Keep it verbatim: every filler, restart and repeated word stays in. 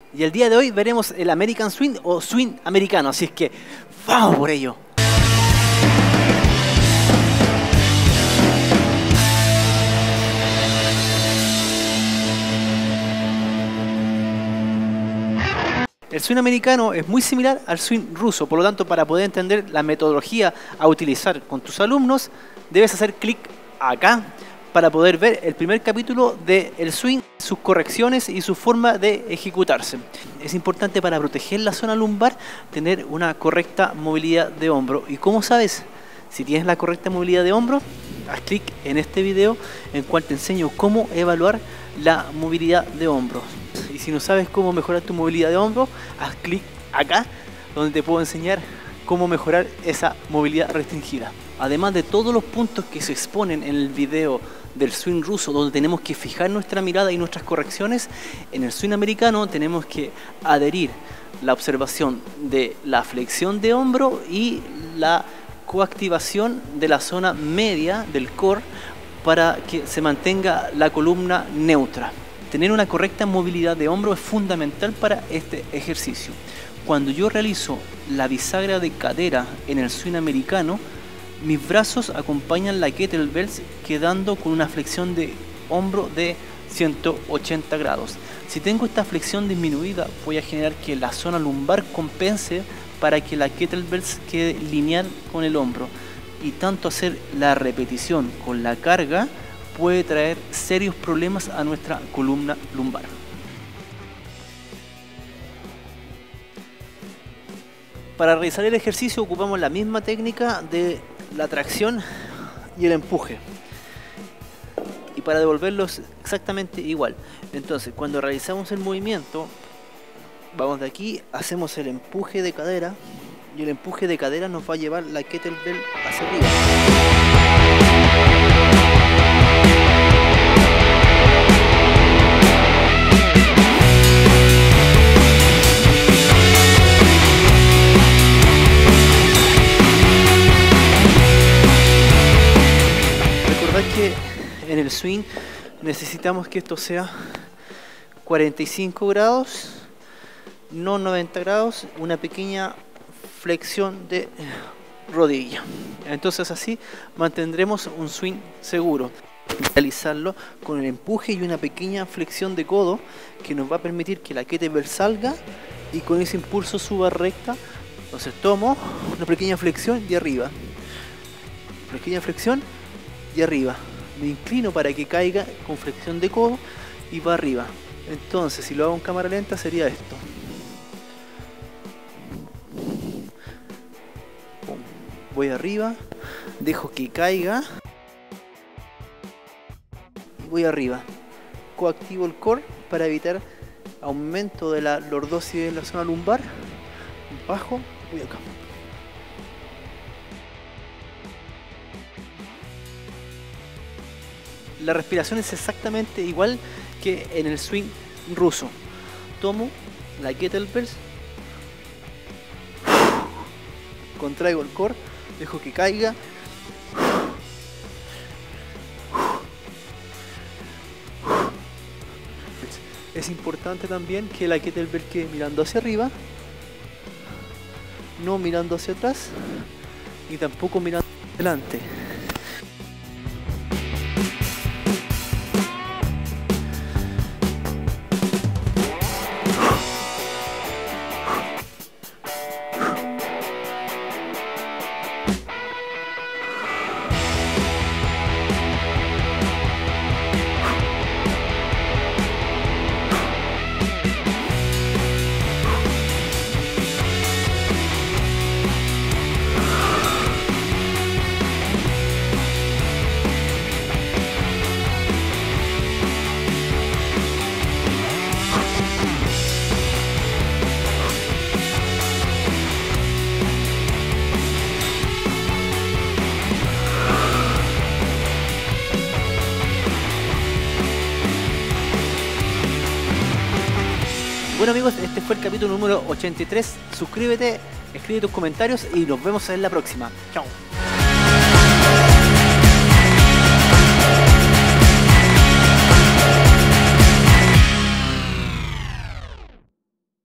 Y el día de hoy veremos el American Swing o Swing americano, así es que ¡vamos por ello! El swing americano es muy similar al swing ruso, por lo tanto, para poder entender la metodología a utilizar con tus alumnos, debes hacer clic acá para poder ver el primer capítulo del swing, sus correcciones y su forma de ejecutarse. Es importante para proteger la zona lumbar tener una correcta movilidad de hombro. ¿Y cómo sabes si tienes la correcta movilidad de hombro? Haz clic en este video en el cual te enseño cómo evaluar la movilidad de hombros. Y si no sabes cómo mejorar tu movilidad de hombro, haz clic acá donde te puedo enseñar cómo mejorar esa movilidad restringida. Además de todos los puntos que se exponen en el video del swing ruso, donde tenemos que fijar nuestra mirada y nuestras correcciones, en el swing americano tenemos que adherir la observación de la flexión de hombro y la coactivación de la zona media del core para que se mantenga la columna neutra. Tener una correcta movilidad de hombro es fundamental para este ejercicio. Cuando yo realizo la bisagra de cadera en el swing americano, mis brazos acompañan la kettlebell quedando con una flexión de hombro de ciento ochenta grados. Si tengo esta flexión disminuida, voy a generar que la zona lumbar compense para que la kettlebell quede lineal con el hombro. Y tanto hacer la repetición con la carga puede traer serios problemas a nuestra columna lumbar. Para realizar el ejercicio ocupamos la misma técnica de la tracción y el empuje. Y para devolverlos exactamente igual. Entonces, cuando realizamos el movimiento, vamos de aquí, hacemos el empuje de cadera y el empuje de cadera nos va a llevar la kettlebell hacia arriba. Que en el swing necesitamos que esto sea cuarenta y cinco grados, no noventa grados, una pequeña flexión de rodilla. Entonces así mantendremos un swing seguro. Realizarlo con el empuje y una pequeña flexión de codo que nos va a permitir que la kettlebell salga y con ese impulso suba recta. Entonces tomo una pequeña flexión y arriba, pequeña flexión y arriba, me inclino para que caiga con flexión de codo y va arriba. Entonces si lo hago en cámara lenta sería esto. Voy arriba, dejo que caiga y voy arriba, coactivo el core para evitar aumento de la lordosis en la zona lumbar, bajo, voy acá. La respiración es exactamente igual que en el swing ruso. Tomo la kettlebell, contraigo el core, dejo que caiga, es importante también que la kettlebell quede mirando hacia arriba, no mirando hacia atrás ni tampoco mirando hacia adelante. Bueno amigos, este fue el capítulo número ochenta y tres. Suscríbete, escribe tus comentarios y nos vemos en la próxima. Chao.